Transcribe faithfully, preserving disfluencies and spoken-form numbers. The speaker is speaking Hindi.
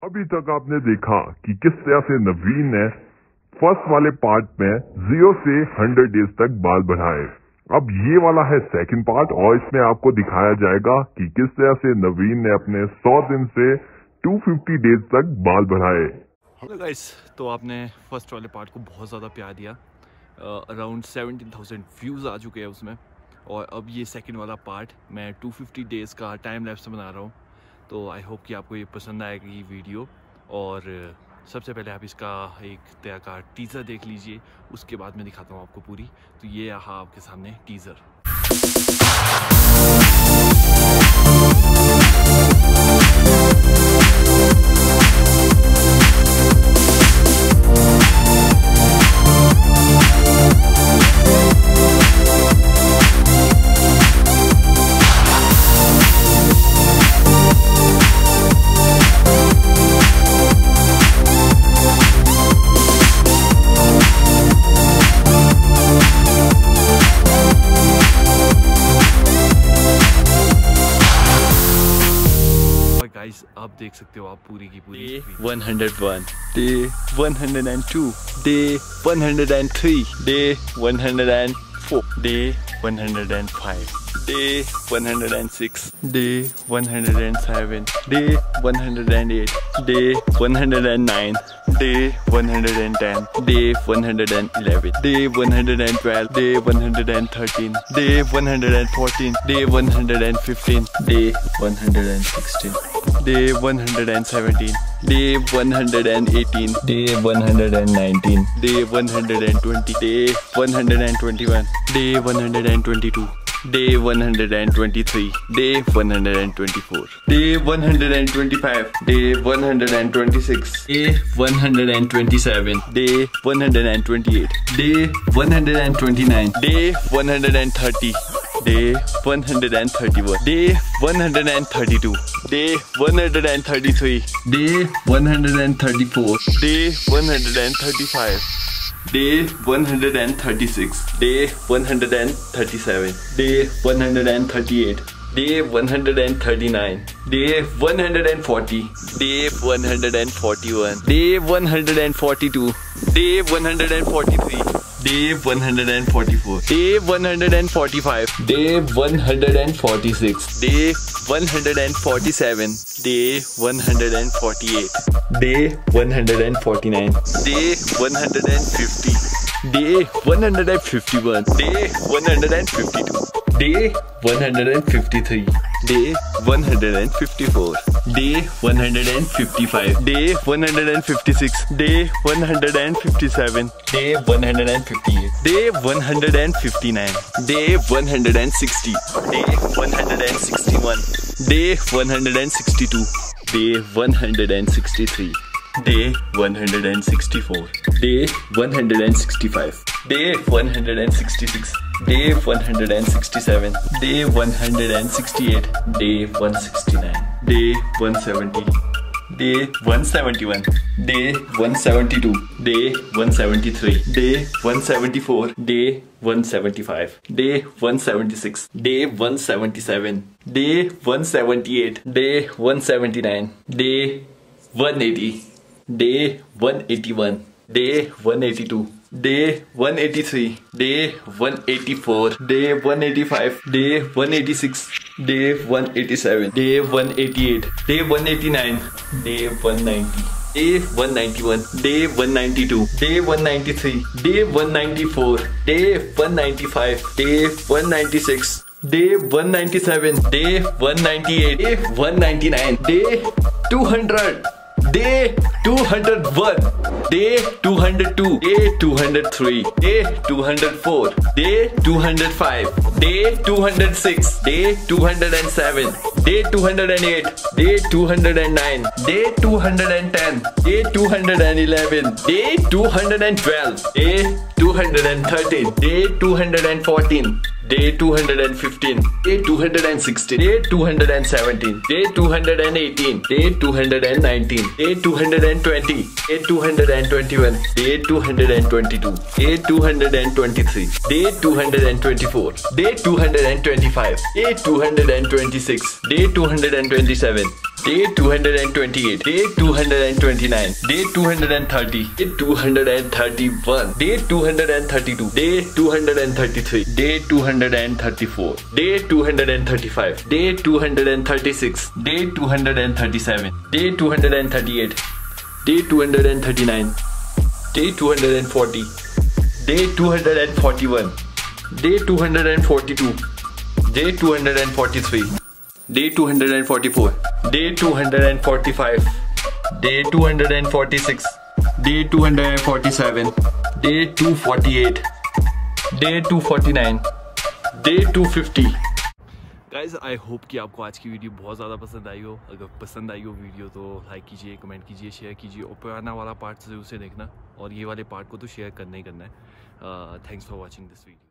अभी तक आपने देखा कि किस तरह से नवीन ने फर्स्ट वाले पार्ट में जीरो से हंड्रेड डेज तक बाल बढ़ाए। अब ये वाला है सेकंड पार्ट और इसमें आपको दिखाया जाएगा कि किस तरह से नवीन ने अपने सौ दिन से दो सौ पचास डेज तक बाल बढ़ाए। हेलो गाइस, तो आपने फर्स्ट वाले पार्ट को बहुत ज़्यादा प्यार दिया। अराउंड सेवेंटीन थाउजेंड व्यूज़ आ चुके हैं उसमें। और अब ये सेकंड वाला पार्ट मैं दो सौ पचास डेज़ का टाइम लैप्स बना रहा हूँ। तो आई होप कि आपको ये पसंद आएगी ये वीडियो। और सबसे पहले आप इसका एक तरह का टीज़र देख लीजिए, उसके बाद मैं दिखाता हूँ आपको पूरी। तो ये रहा आपके सामने टीज़र। गाइस, आप देख सकते हो आप पूरी की पूरी one hundred one, day one hundred two, day one hundred three, day one hundred four, day one hundred five, day one hundred six, day one hundred seven, day one hundred eight, day one hundred nine, day one hundred ten, day one hundred eleven, day one hundred twelve, day one hundred thirteen, day one hundred fourteen, day one hundred fifteen, day one hundred sixteen, day one hundred seventeen, day one hundred eighteen, day one hundred nineteen, day one hundred twenty, day one hundred twenty-one, day one hundred twenty-two, day one hundred twenty-three, day one hundred twenty-four, day one hundred twenty-five, day one hundred twenty-six, day one hundred twenty-seven, day one hundred twenty-eight, day one hundred twenty-nine, day one hundred thirty, day one hundred thirty-one, day one hundred thirty-two, day one hundred thirty-three, day one hundred thirty-four, day one hundred thirty-five, day one hundred thirty-six, day one hundred thirty-seven, day one hundred thirty-eight, day one hundred thirty-nine, day one hundred forty, day one hundred forty-one, day one hundred forty-two, day one hundred forty-three, day one hundred forty-four, day one hundred forty-five, day one hundred forty-six, day one hundred forty-seven, day one hundred forty-eight, day one hundred forty-nine, day one hundred fifty, day one hundred fifty-one, day one hundred fifty-two, day one hundred fifty-three, day one hundred fifty-four, day one hundred fifty-five, day one hundred fifty-six, day one hundred fifty-seven, day one hundred fifty-eight, day one hundred fifty-nine, day one hundred sixty, day one hundred sixty-one, day one hundred sixty-two, day one hundred sixty-three, day one hundred sixty-four, day one hundred sixty-five, day one hundred sixty-six, day one hundred sixty-seven, day one hundred sixty-eight, day one sixty-nine, day one seventy, day one seventy-one, day one seventy-two, day one seventy-three, day one seventy-four, day one seventy-five, day one seventy-six, day one seventy-seven, day one seventy-eight, day one seventy-nine, day one eighty, day one eighty-one, day one eighty-two, day one eighty-three, day one eighty-four, day one eighty-five, day one eighty-six, day one eighty-seven, day one eighty-eight, day one eighty-nine, day one ninety, day one ninety-one, day one ninety-two, day one ninety-three, day one ninety-four, day one ninety-five, day one ninety-six, day one ninety-seven, day one ninety-eight, day one ninety-nine, day two hundred, day two hundred one, day two hundred two, day two hundred three, day two hundred four, day two hundred five, day two hundred six, day two hundred seven, day two hundred eight, day two hundred nine, day two hundred ten, day two hundred eleven, day two hundred twelve, day two hundred thirteen, day two hundred fourteen, day two hundred fifteen, day two hundred sixteen, day two hundred seventeen, day two hundred eighteen, day two hundred nineteen, day two hundred twenty, day two hundred twenty-one, day two hundred twenty-two, day two hundred twenty-three, day two hundred twenty-four, day two hundred twenty-five, day two hundred twenty-six, day two hundred twenty-seven, Day two hundred twenty-eight. Day two hundred twenty-nine. Day two hundred thirty. Day two hundred thirty-one. Day two hundred thirty-two. Day two hundred thirty-three. Day two hundred thirty-four. Day two hundred thirty-five. Day two hundred thirty-six. Day two hundred thirty-seven. Day two hundred thirty-eight. Day two hundred thirty-nine. Day two hundred forty. Day two hundred forty-one. Day two hundred forty-two. Day two hundred forty-three. Day two hundred forty-four. Day two hundred forty-five. Day two hundred forty-six. Day two hundred forty-seven. Day two forty-eight. Day two forty-nine. Day two fifty. Guys I hope कि आपको आज की वीडियो बहुत ज़्यादा पसंद आई हो। अगर पसंद आई हो वीडियो तो लाइक कीजिए, कमेंट कीजिए, शेयर कीजिए और पुराना वाला पार्ट से उसे देखना और ये वाले पार्ट को तो शेयर करना ही करना है। Thanks for watching this video.